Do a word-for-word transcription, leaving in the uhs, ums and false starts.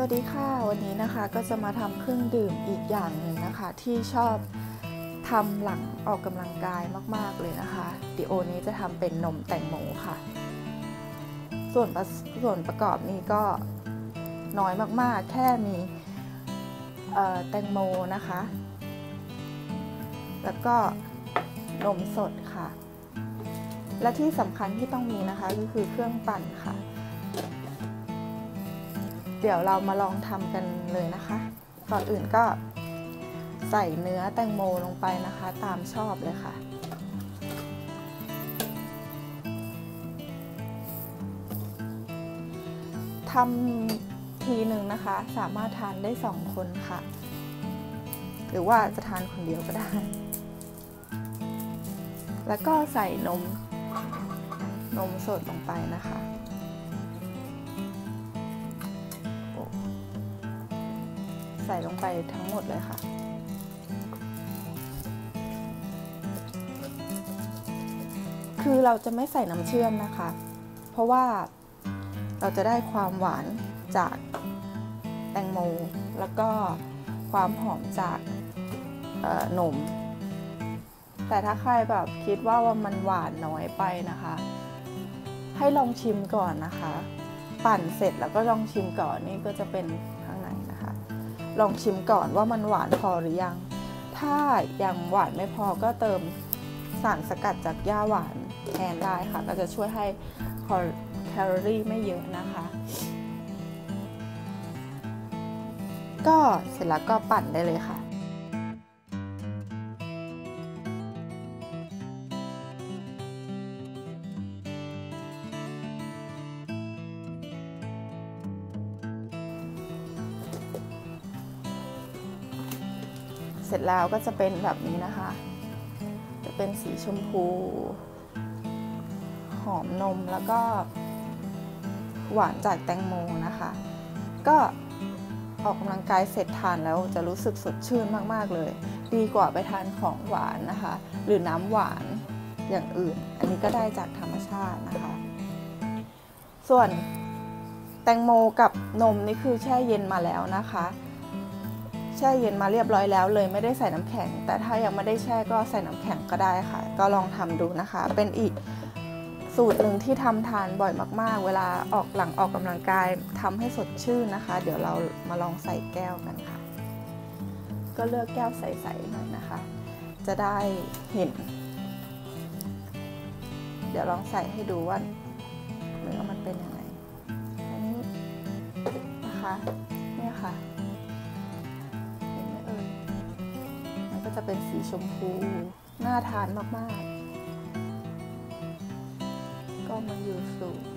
วัสดีค่ะวันนี้นะคะก็จะมาทำเครื่องดื่มอีกอย่างหนึ่งนะคะที่ชอบทำหลังออกกำลังกายมากๆเลยนะคะดิโอนี้จะทำเป็นนมแตงโมค่ะส่วนส่วนประกอบนี้ก็น้อยมากๆแค่มีแตงโมนะคะแล้วก็นมสดค่ะและที่สำคัญที่ต้องมีนะคะก็คือเครื่องปั่นค่ะเดี๋ยวเรามาลองทำกันเลยนะคะก่อนอื่นก็ใส่เนื้อแตงโมลงไปนะคะตามชอบเลยค่ะทำทีหนึ่งนะคะสามารถทานได้สองคนค่ะหรือว่าจะทานคนเดียวก็ได้แล้วก็ใส่นมนมสดลงไปนะคะใส่ลงไปทั้งหมดเลยค่ะคือเราจะไม่ใส่น้ำเชื่อมนะคะเพราะว่าเราจะได้ความหวานจากแตงโมแล้วก็ความหอมจากนมแต่ถ้าใครแบบคิดว่าว่ามันหวานน้อยไปนะคะให้ลองชิมก่อนนะคะปั่นเสร็จแล้วก็ลองชิมก่อนนี่ก็จะเป็นข้างในนะคะลองชิมก่อนว่ามันหวานพอหรือยังถ้ายังหวานไม่พอก็เติมสารสกัดจากหญ้าหวานแทนได้ค่ะก็จะช่วยให้แคลอรี่ไม่เยอะนะคะก็เสร็จแล้วก็ปั่นได้เลยค่ะเสร็จแล้วก็จะเป็นแบบนี้นะคะจะเป็นสีชมพูหอมนมแล้วก็หวานจากแตงโมนะคะก็ออกกำลังกายเสร็จทานแล้วจะรู้สึกสดชื่นมากๆเลยดีกว่าไปทานของหวานนะคะหรือน้ำหวานอย่างอื่นอันนี้ก็ได้จากธรรมชาตินะคะส่วนแตงโมกับนมนี่คือแช่เย็นมาแล้วนะคะแช่เย็นมาเรียบร้อยแล้วเลยไม่ได้ใส่น้ำแข็งแต่ถ้ายังไม่ได้แช่ก็ใส่น้ำแข็งก็ได้ค่ะก็ลองทำดูนะคะเป็นอีกสูตรหนึ่งที่ทำทานบ่อยมากๆเวลาออกหลังออกกำลังกายทำให้สดชื่นนะคะเดี๋ยวเรามาลองใส่แก้วกันค่ะก็เลือกแก้วใสๆหน่อยนะคะจะได้เห็นเดี๋ยวลองใส่ให้ดูว่าเนื้อมันเป็นยังไงอันนี้นะคะเนี่ยค่ะก็จะเป็นสีชมพูน่าทานมากๆก็มาอยู่สูตร